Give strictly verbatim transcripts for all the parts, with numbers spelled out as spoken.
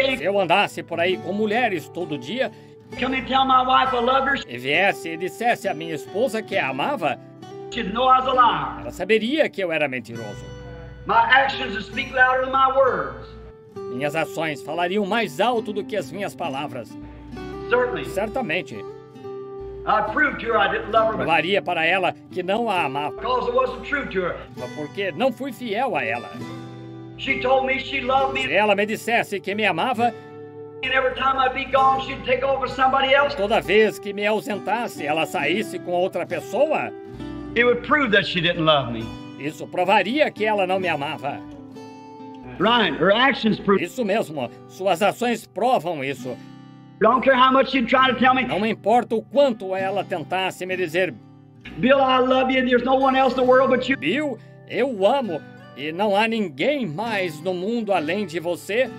day Se eu andasse por aí com mulheres todo dia and come and tell my wife I love her, e viesse e dissesse à minha esposa que a amava, she'd know I was a liar. ela saberia que eu era mentiroso. My actions would speak louder than my words. Minhas ações falariam mais alto do que as minhas palavras. Certainly. Certamente. I'd prove to her I didn't love her Provaria para ela que não a amava, because it wasn't true to her. porque não fui fiel a ela. She told me she loved Se me, ela me dissesse que me amava, and every time I'd be gone, she'd take over somebody else. toda vez que me ausentasse, ela saísse com outra pessoa, It would prove that she didn't love me. isso provaria que ela não me amava. Right. Her actions prove. Isso mesmo, suas ações provam isso. I don't care how much she'd try to tell me, Não importa o quanto ela tentasse me dizer, Bill, I love you, and there's no one else in the world but you. Bill, eu o amo e não há ninguém mais no mundo além de você,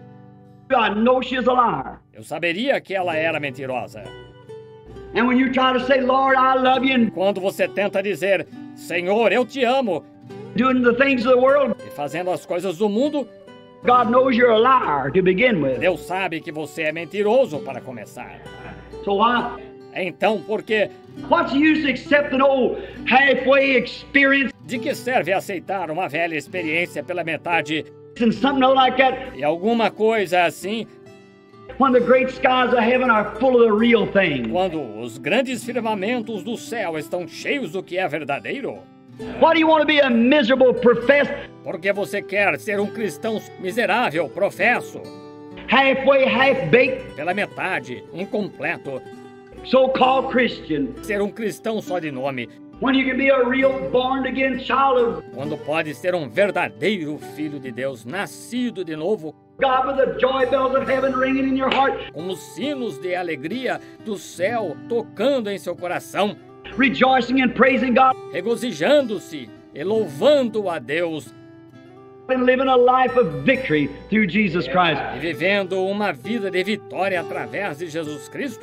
I know she's a liar. eu saberia que ela era mentirosa. And when you try to say, Lord, I love you, and Quando você tenta dizer, Senhor, eu te amo, doing the things of the world, e fazendo as coisas do mundo, God knows you're a liar to begin with. Deus sabe que você é mentiroso para começar. So why? Então, por quê? What's the use of accepting old halfway experience De que serve aceitar uma velha experiência pela metade and something like that e alguma coisa assim, when the great skies of heaven are full of the real thing? quando os grandes firmamentos do céu estão cheios do que é verdadeiro? Why do you want to be a miserable professed, Porque você quer ser um cristão miserável, professo, halfway, half-baked, pela metade, incompleto, so-called Christian, ser um cristão só de nome, when you can be a real born-again child of quando pode ser um verdadeiro filho de Deus, nascido de novo, God with the joy bells of heaven ringing in your heart, com os sinos de alegria do céu tocando em seu coração, rejoicing and praising God regozijando-se e louvando a Deus and living a life of victory through Jesus Christ. e vivendo uma vida de vitória através de Jesus Cristo,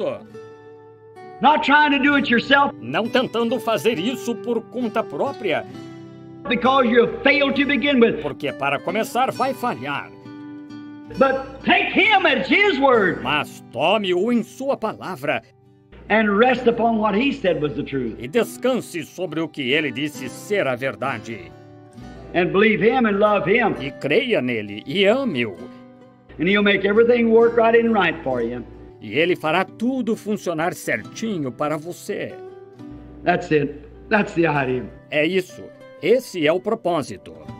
Not trying to do it yourself não tentando fazer isso por conta própria, because you failed to begin with, porque para começar vai falhar, but take Him at His word mas tome-o em sua palavra and rest upon what He said was the truth. e descanse sobre o que ele disse ser a verdade, And believe Him and love Him, e creia nele e ame-o, and He'll make everything work right and right for you. e ele fará tudo funcionar certinho para você. That's it. That's the idea. É isso, esse é o propósito.